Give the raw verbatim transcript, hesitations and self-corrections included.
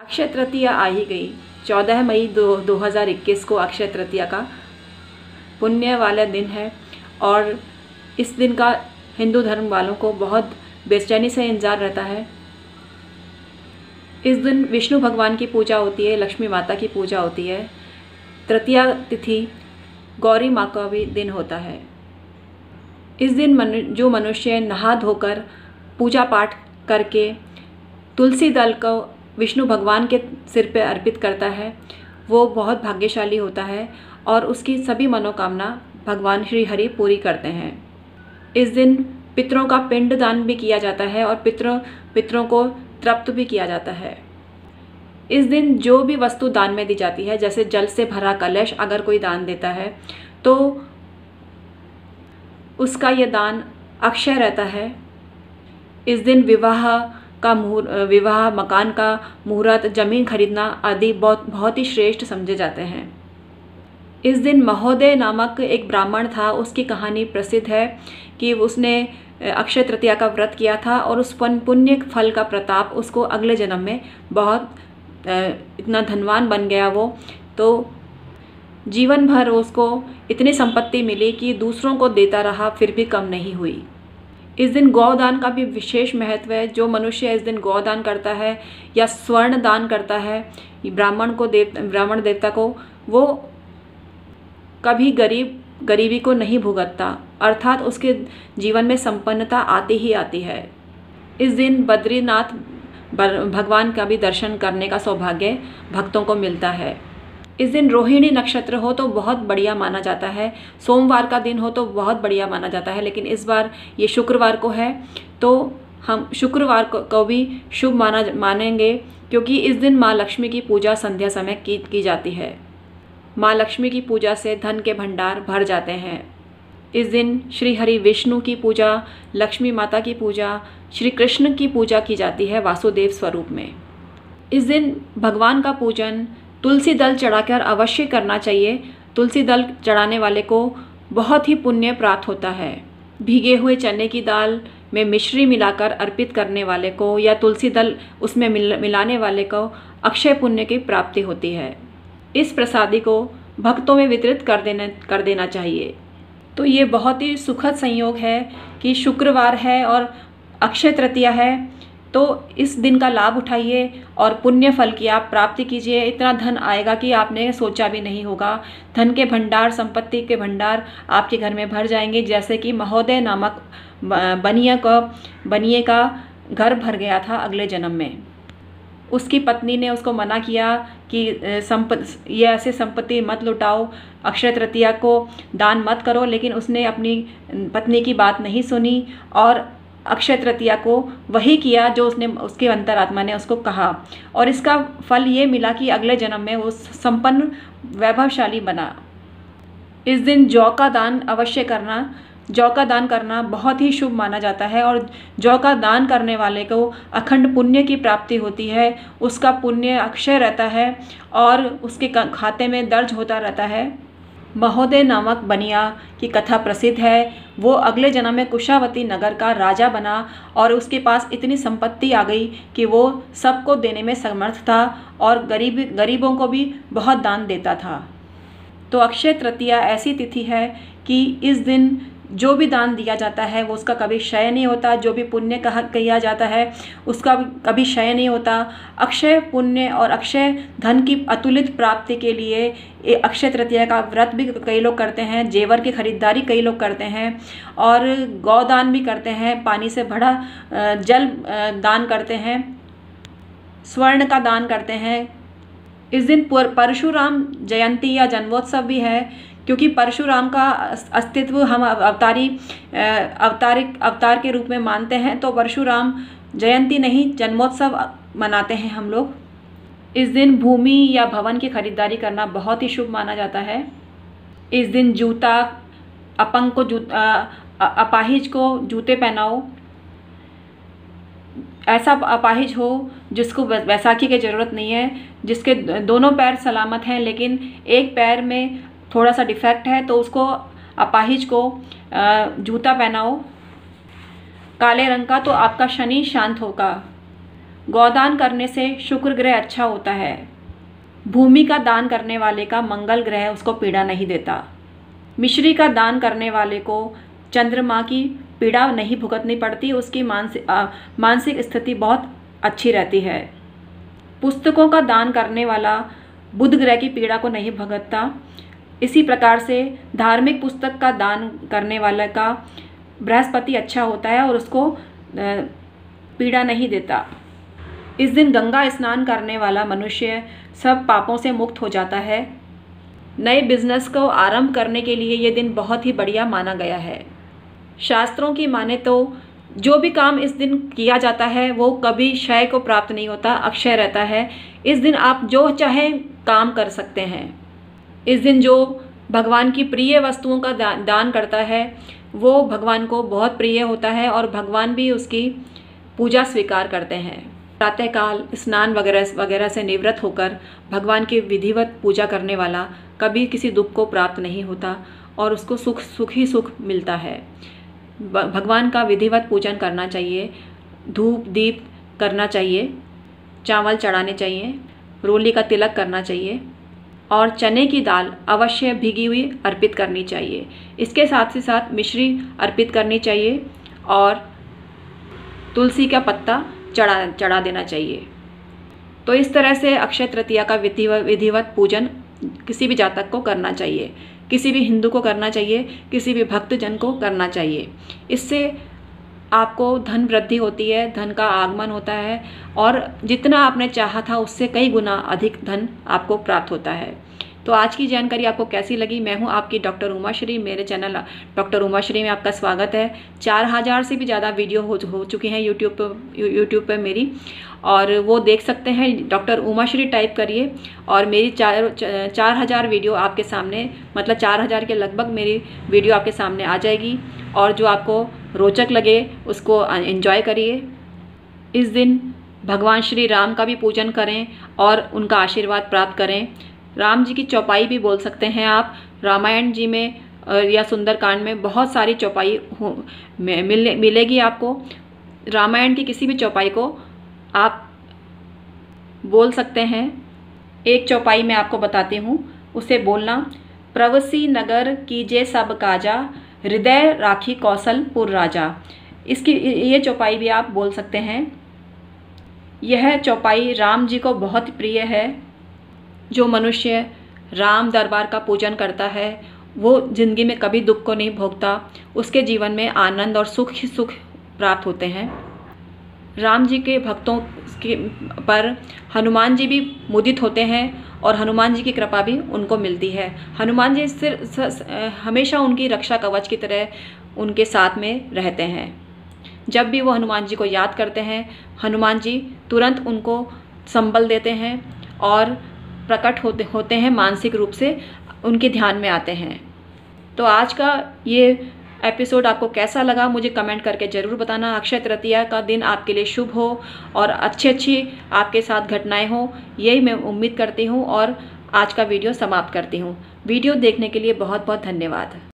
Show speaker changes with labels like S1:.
S1: अक्षय तृतीया आ ही गई। चौदह मई दो दो हज़ार इक्कीस को अक्षय तृतीया का पुण्य वाला दिन है और इस दिन का हिंदू धर्म वालों को बहुत बेचैनी से इंतजार रहता है। इस दिन विष्णु भगवान की पूजा होती है, लक्ष्मी माता की पूजा होती है। तृतीया तिथि गौरी माँ का भी दिन होता है। इस दिन मनु जो मनुष्य नहा धोकर पूजा पाठ करके तुलसी दल को विष्णु भगवान के सिर पे अर्पित करता है, वो बहुत भाग्यशाली होता है और उसकी सभी मनोकामना भगवान श्री हरि पूरी करते हैं। इस दिन पितरों का पिंड दान भी किया जाता है और पितरों पितरों को तृप्त भी किया जाता है। इस दिन जो भी वस्तु दान में दी जाती है, जैसे जल से भरा कलश अगर कोई दान देता है तो उसका ये दान अक्षय रहता है। इस दिन विवाह का मुहूर्त, विवाह, मकान का मुहूर्त, जमीन खरीदना आदि बहुत बहुत ही श्रेष्ठ समझे जाते हैं। इस दिन महोदय नामक एक ब्राह्मण था, उसकी कहानी प्रसिद्ध है कि उसने अक्षय तृतीया का व्रत किया था और उस पुण्य फल का प्रताप उसको अगले जन्म में बहुत इतना धनवान बन गया वो, तो जीवन भर उसको इतनी संपत्ति मिली कि दूसरों को देता रहा फिर भी कम नहीं हुई। इस दिन गौदान का भी विशेष महत्व है। जो मनुष्य इस दिन गौदान करता है या स्वर्ण दान करता है ब्राह्मण को देव ब्राह्मण देवता को, वो कभी गरीब गरीबी को नहीं भुगतता, अर्थात उसके जीवन में संपन्नता आती ही आती है। इस दिन बद्रीनाथ भगवान का भी दर्शन करने का सौभाग्य भक्तों को मिलता है। इस दिन रोहिणी नक्षत्र हो तो बहुत बढ़िया माना जाता है, सोमवार का दिन हो तो बहुत बढ़िया माना जाता है, लेकिन इस बार ये शुक्रवार को है तो हम शुक्रवार को, को भी शुभ माना मानेंगे, क्योंकि इस दिन माँ लक्ष्मी की पूजा संध्या समय की की जाती है। माँ लक्ष्मी की पूजा से धन के भंडार भर जाते हैं। इस दिन श्री हरि विष्णु की पूजा, लक्ष्मी माता की पूजा, श्री कृष्ण की पूजा की जाती है वासुदेव स्वरूप में। इस दिन भगवान का पूजन तुलसी दल चढ़ाकर अवश्य करना चाहिए। तुलसी दल चढ़ाने वाले को बहुत ही पुण्य प्राप्त होता है। भीगे हुए चने की दाल में मिश्री मिलाकर अर्पित करने वाले को या तुलसी दल उसमें मिल, मिलाने वाले को अक्षय पुण्य की प्राप्ति होती है। इस प्रसादी को भक्तों में वितरित कर देना कर देना चाहिए। तो ये बहुत ही सुखद संयोग है कि शुक्रवार है और अक्षय तृतीया है, तो इस दिन का लाभ उठाइए और पुण्य फल की आप प्राप्ति कीजिए। इतना धन आएगा कि आपने सोचा भी नहीं होगा। धन के भंडार, संपत्ति के भंडार आपके घर में भर जाएंगे। जैसे कि महोदय नामक बनिया का बनिए का घर भर गया था अगले जन्म में। उसकी पत्नी ने उसको मना किया कि संपत्ति ये ऐसे संपत्ति मत लुटाओ, अक्षय तृतीया को दान मत करो, लेकिन उसने अपनी पत्नी की बात नहीं सुनी और अक्षय तृतीया को वही किया जो उसने उसके अंतरात्मा ने उसको कहा, और इसका फल ये मिला कि अगले जन्म में वो संपन्न वैभवशाली बना। इस दिन जौ का दान अवश्य करना जौ का दान करना बहुत ही शुभ माना जाता है और जौ का दान करने वाले को अखंड पुण्य की प्राप्ति होती है। उसका पुण्य अक्षय रहता है और उसके खाते में दर्ज होता रहता है। महोदय नामक बनिया की कथा प्रसिद्ध है। वो अगले जन्म में कुशावती नगर का राजा बना और उसके पास इतनी संपत्ति आ गई कि वो सबको देने में समर्थ था और गरीब गरीबों को भी बहुत दान देता था। तो अक्षय तृतीया ऐसी तिथि है कि इस दिन जो भी दान दिया जाता है वो उसका कभी क्षय नहीं होता। जो भी पुण्य कहा किया जाता है उसका कभी क्षय नहीं होता। अक्षय पुण्य और अक्षय धन की अतुलित प्राप्ति के लिए अक्षय तृतीया का व्रत भी कई लोग करते हैं, जेवर की खरीदारी कई लोग करते हैं और गौदान भी करते हैं, पानी से भरा जल दान करते हैं, स्वर्ण का दान करते हैं। इस दिन परशुराम जयंती या जन्मोत्सव भी है, क्योंकि परशुराम का अस्तित्व हम अवतारी अवतारिक अवतार के रूप में मानते हैं, तो परशुराम जयंती नहीं जन्मोत्सव मनाते हैं हम लोग। इस दिन भूमि या भवन की खरीदारी करना बहुत ही शुभ माना जाता है। इस दिन जूता अपंग को जूता अपाहिज को जूते पहनाओ। ऐसा अपाहिज हो जिसको बैसाखी की ज़रूरत नहीं है, जिसके दोनों पैर सलामत हैं लेकिन एक पैर में थोड़ा सा डिफेक्ट है, तो उसको अपाहिज को जूता पहनाओ काले रंग का, तो आपका शनि शांत होगा। गौदान करने से शुक्र ग्रह अच्छा होता है। भूमि का दान करने वाले का मंगल ग्रह उसको पीड़ा नहीं देता। मिश्री का दान करने वाले को चंद्रमा की पीड़ा नहीं भुगतनी पड़ती, उसकी मानसिक मानसिक स्थिति बहुत अच्छी रहती है। पुस्तकों का दान करने वाला बुध ग्रह की पीड़ा को नहीं भुगतता। इसी प्रकार से धार्मिक पुस्तक का दान करने वाले का बृहस्पति अच्छा होता है और उसको पीड़ा नहीं देता। इस दिन गंगा स्नान करने वाला मनुष्य सब पापों से मुक्त हो जाता है। नए बिजनेस को आरंभ करने के लिए ये दिन बहुत ही बढ़िया माना गया है। शास्त्रों की माने तो जो भी काम इस दिन किया जाता है वो कभी क्षय को प्राप्त नहीं होता, अक्षय रहता है। इस दिन आप जो चाहें काम कर सकते हैं। इस दिन जो भगवान की प्रिय वस्तुओं का दा, दान करता है वो भगवान को बहुत प्रिय होता है और भगवान भी उसकी पूजा स्वीकार करते हैं। प्रातःकाल स्नान वगैरह वगैरह से निवृत्त होकर भगवान की विधिवत पूजा करने वाला कभी किसी दुख को प्राप्त नहीं होता और उसको सुख सुख ही सुख मिलता है। भगवान का विधिवत पूजन करना चाहिए, धूप दीप करना चाहिए, चावल चढ़ाने चाहिए, रोली का तिलक करना चाहिए और चने की दाल अवश्य भीगी हुई अर्पित करनी चाहिए। इसके साथ ही साथ मिश्री अर्पित करनी चाहिए और तुलसी का पत्ता चढ़ा चढ़ा देना चाहिए। तो इस तरह से अक्षय तृतीया का विधिवत पूजन किसी भी जातक को करना चाहिए, किसी भी हिंदू को करना चाहिए, किसी भी भक्तजन को करना चाहिए। इससे आपको धन वृद्धि होती है, धन का आगमन होता है और जितना आपने चाहा था उससे कई गुना अधिक धन आपको प्राप्त होता है। तो आज की जानकारी आपको कैसी लगी? मैं हूं आपकी डॉक्टर उमाश्री। मेरे चैनल डॉक्टर उमाश्री में आपका स्वागत है। चार हज़ार से भी ज़्यादा वीडियो हो हो चुकी हैं यूट्यूब पर यूट्यूब पर मेरी, और वो देख सकते हैं। डॉक्टर उमाश्री टाइप करिए और मेरी चार चार हज़ार वीडियो आपके सामने, मतलब चार हज़ार के लगभग मेरी वीडियो आपके सामने आ जाएगी। और जो आपको रोचक लगे उसको एंजॉय करिए। इस दिन भगवान श्री राम का भी पूजन करें और उनका आशीर्वाद प्राप्त करें। राम जी की चौपाई भी बोल सकते हैं आप। रामायण जी में या सुंदरकांड में बहुत सारी चौपाई मिले मिलेगी आपको। रामायण की किसी भी चौपाई को आप बोल सकते हैं। एक चौपाई मैं आपको बताती हूँ, उसे बोलना। प्रवसी नगर कीजे सब काजा, हृदय राखी कौशलपुर राजा। इसकी ये चौपाई भी आप बोल सकते हैं। यह चौपाई राम जी को बहुत प्रिय है। जो मनुष्य राम दरबार का पूजन करता है वो जिंदगी में कभी दुख को नहीं भोगता, उसके जीवन में आनंद और सुख ही सुख प्राप्त होते हैं। राम जी के भक्तों के पर हनुमान जी भी मुदित होते हैं और हनुमान जी की कृपा भी उनको मिलती है। हनुमान जी सिर्फ हमेशा उनकी रक्षा कवच की तरह उनके साथ में रहते हैं। जब भी वो हनुमान जी को याद करते हैं, हनुमान जी तुरंत उनको संबल देते हैं और प्रकट होते होते हैं, मानसिक रूप से उनके ध्यान में आते हैं। तो आज का ये एपिसोड आपको कैसा लगा मुझे कमेंट करके ज़रूर बताना। अक्षय तृतीया का दिन आपके लिए शुभ हो और अच्छी अच्छी आपके साथ घटनाएं हो, यही मैं उम्मीद करती हूँ और आज का वीडियो समाप्त करती हूँ। वीडियो देखने के लिए बहुत बहुत धन्यवाद।